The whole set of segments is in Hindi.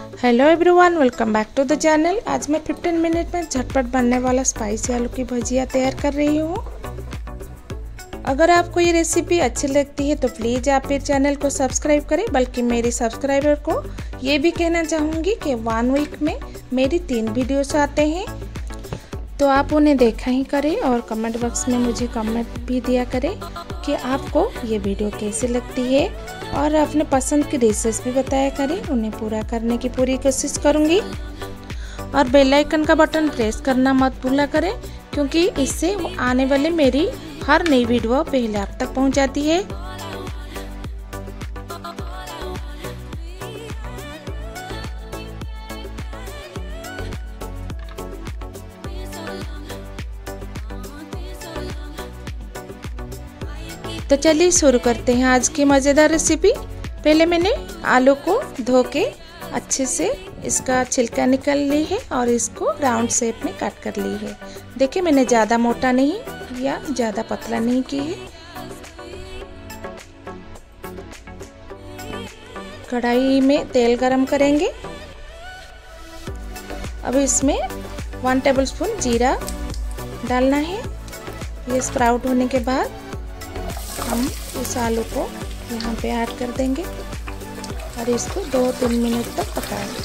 Hello everyone, welcome back to the channel. आज मैं 15 मिनट में झटपट बनने वाला स्पाइसी आलू की भुजिया तैयार कर रही हूँ। अगर आपको ये रेसिपी अच्छी लगती है तो प्लीज़ आप मेरे चैनल को सब्सक्राइब करें। बल्कि मेरे सब्सक्राइबर को ये भी कहना चाहूँगी कि 1 वीक में मेरी 3 वीडियोस आते हैं, तो आप उन्हें देखा ही करें और कमेंट बॉक्स में मुझे कमेंट भी दिया करें कि आपको ये वीडियो कैसी लगती है, और अपने पसंद की डिशेस भी बताया करें। उन्हें पूरा करने की पूरी कोशिश करूँगी। और बेल आइकन का बटन प्रेस करना मत भूला करें, क्योंकि इससे आने वाले मेरी हर नई वीडियो पहले आप तक पहुँच जाती है। तो चलिए शुरू करते हैं आज की मज़ेदार रेसिपी। पहले मैंने आलू को धो के अच्छे से इसका छिलका निकाल ली है और इसको राउंड शेप में काट कर ली है। देखिए, मैंने ज़्यादा मोटा नहीं या ज़्यादा पतला नहीं की है। कढ़ाई में तेल गरम करेंगे। अब इसमें 1 टेबलस्पून जीरा डालना है। ये स्प्राउट होने के बाद हम इस आलू को यहाँ पे ऐड कर देंगे और इसको 2-3 मिनट तक पकाएंगे।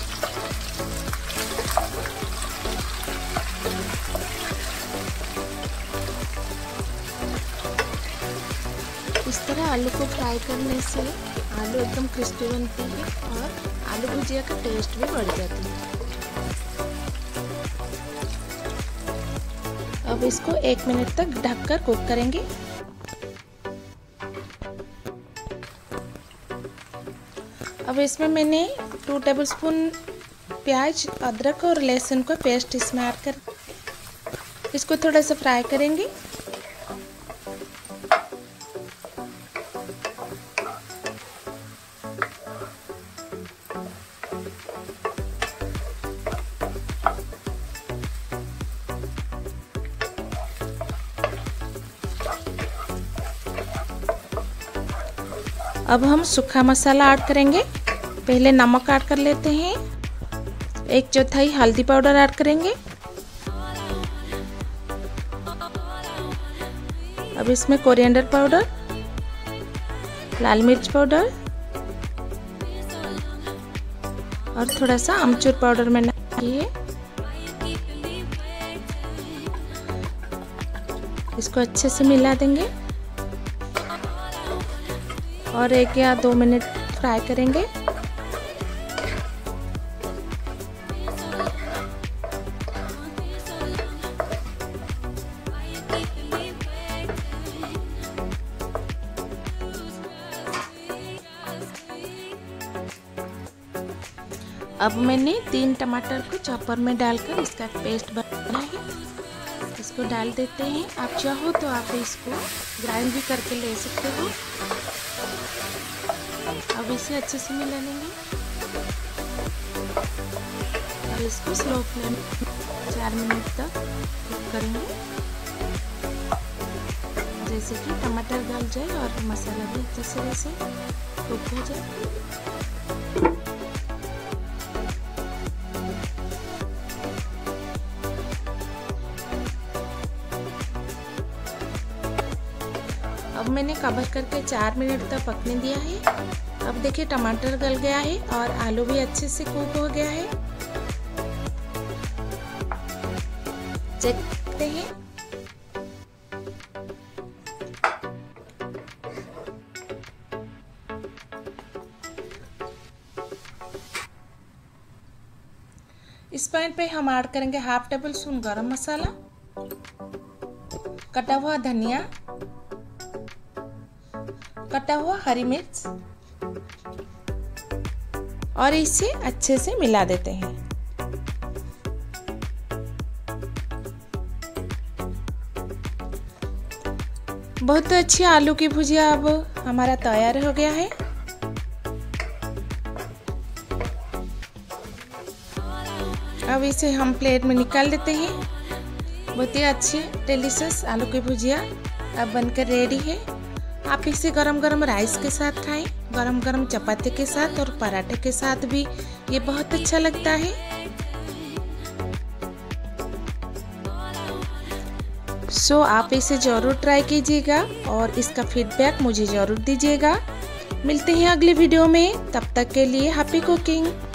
इस तरह आलू को फ्राई करने से आलू एकदम क्रिस्पी बनती है और आलू भुजिया का टेस्ट भी बढ़ जाती है। अब इसको 1 मिनट तक ढककर कुक करेंगे। अब इसमें मैंने 2 टेबलस्पून प्याज, अदरक और लहसुन का पेस्ट इसमें ऐड कर इसको थोड़ा सा फ्राई करेंगे। अब हम सूखा मसाला ऐड करेंगे। पहले नमक ऐड कर लेते हैं। 1/4 हल्दी पाउडर ऐड करेंगे। अब इसमें कोरिएंडर पाउडर, लाल मिर्च पाउडर और थोड़ा सा अमचूर पाउडर मैंने डाली है। इसको अच्छे से मिला देंगे और 1 या 2 मिनट फ्राई करेंगे। अब मैंने 3 टमाटर को चॉपर में डालकर इसका पेस्ट बनाना है। इसको डाल देते हैं। आप चाहो तो आप इसको ग्राइंड भी करके ले सकते हो। अब इसे अच्छे से मिला लेंगे और इसको स्लो फ्लेम 4 मिनट तक कुक करेंगे, जैसे कि टमाटर गल जाए और मसाला भी अच्छे से वैसे कुक हो जाए। अब मैंने कवर करके 4 मिनट तक पकने दिया है। अब देखिए, टमाटर गल गया है और आलू भी अच्छे से कुक हो गया है। चेक करते हैं। इस पॉइंट पे हम ऐड करेंगे 1/2 टेबलस्पून गरम मसाला, कटा हुआ धनिया, कटा हुआ हरी मिर्च और इसे अच्छे से मिला देते हैं। बहुत अच्छी आलू की भुजिया अब हमारा तैयार हो गया है। अब इसे हम प्लेट में निकाल देते हैं। बहुत ही अच्छी डिलीशियस आलू की भुजिया अब बनकर रेडी है। आप इसे गरम गरम राइस के साथ खाएं, गरम गरम चपाती के साथ और पराठे के साथ भी ये बहुत अच्छा लगता है। सो आप इसे ज़रूर ट्राई कीजिएगा और इसका फीडबैक मुझे ज़रूर दीजिएगा। मिलते हैं अगले वीडियो में, तब तक के लिए हैप्पी कुकिंग।